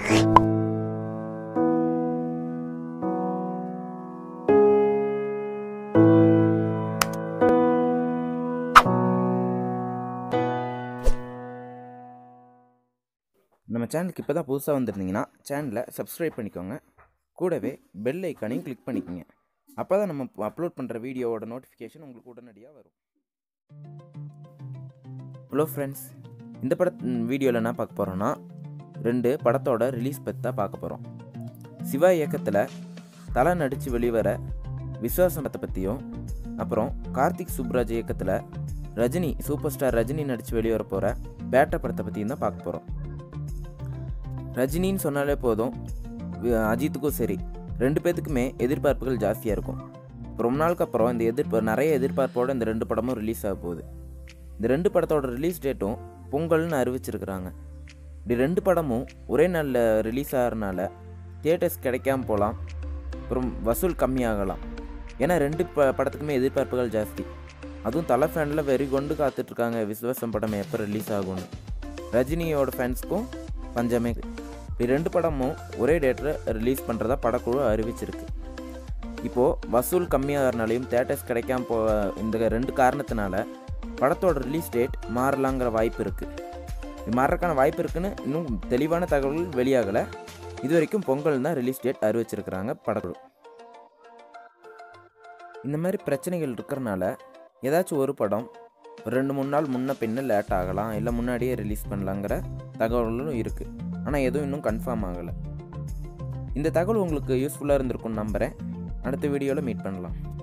நம்ம சேனலுக்கு இப்போ தான் புதுசாக வந்திருந்தீங்கன்னா சேனலை சப்ஸ்கிரைப் பண்ணிக்கோங்க. கூடவே பெல் ஐக்கானையும் கிளிக் பண்ணிக்கோங்க. அப்போ தான் நம்ம அப்லோட் பண்ணுற வீடியோவோட நோட்டிஃபிகேஷன் உங்களுக்கு உடனடியாக வரும். ஹலோ ஃப்ரெண்ட்ஸ், இந்த வீடியோவில் என்ன பார்க்க போகிறோன்னா 2 படத்தோட ரிலீஸ் பற்றி தான் பார்க்க போகிறோம். சிவா இயக்கத்தில் தலை நடித்து வெளிவர விஸ்வாசம் படத்தை பற்றியும், அப்புறம் கார்த்திக் சுப்ராஜ் இயக்கத்தில் ரஜினி சூப்பர் ஸ்டார் ரஜினி நடித்து வெளிவர போகிற பேட்டை படத்தை பற்றியும் தான் பார்க்க போகிறோம். ரஜினின்னு சொன்னாலே போதும், அஜித்துக்கும் சரி 2 பேர்த்துக்குமே எதிர்பார்ப்புகள் ஜாஸ்தியாக இருக்கும். ரொம்ப நாளுக்கு அப்புறம் இந்த நிறைய எதிர்பார்ப்போடு இந்த 2 படமும் ரிலீஸ் ஆக போகுது. இந்த 2 படத்தோட ரிலீஸ் டேட்டும் பொங்கல்னு அறிவிச்சிருக்கிறாங்க. இப்படி 2 படமும் ஒரே நாளில் ரிலீஸ் ஆகிறனால தியேட்டர்ஸ் கிடைக்காம போகலாம், அப்புறம் வசூல் கம்மியாகலாம். ஏன்னா 2 படத்துக்குமே எதிர்பார்ப்புகள் ஜாஸ்தி. அதுவும் தலை ஃபேனில் வெறி கொண்டு காத்துட்ருக்காங்க விஸ்வாசம் படம் எப்போ ரிலீஸ் ஆகும்னு. ரஜினியோட ஃபேன்ஸுக்கும் பஞ்சமே. இப்படி 2 படமும் ஒரே டேட்டில் ரிலீஸ் பண்ணுறதா படக்குழு அறிவிச்சிருக்கு. இப்போது வசூல் கம்மியாகிறனாலையும் தேட்டர்ஸ் கிடைக்காம இந்த 2 காரணத்தினால படத்தோட ரிலீஸ் டேட் மாறலாங்கிற வாய்ப்பு இருக்குது. இது மாறக்கான வாய்ப்பு இருக்குன்னு இன்னும் தெளிவான தகவல்கள் வெளியாகலை. இது வரைக்கும் பொங்கல் தான் ரிலீஸ் டேட் அறிவிச்சிருக்கிறாங்க படக்குழு. இந்த மாதிரி பிரச்சனைகள் இருக்கிறனால ஏதாச்சும் ஒரு படம் 2-3 நாள் முன்ன பின்ன லேட் ஆகலாம், இல்லை முன்னாடியே ரிலீஸ் பண்ணலாங்கிற தகவல்களும் இருக்குது. ஆனால் எதுவும் இன்னும் கன்ஃபார்ம் ஆகலை. இந்த தகவல் உங்களுக்கு யூஸ்ஃபுல்லாக இருந்திருக்கும்னு நம்புகிறேன். அடுத்த வீடியோவில் மீட் பண்ணலாம்.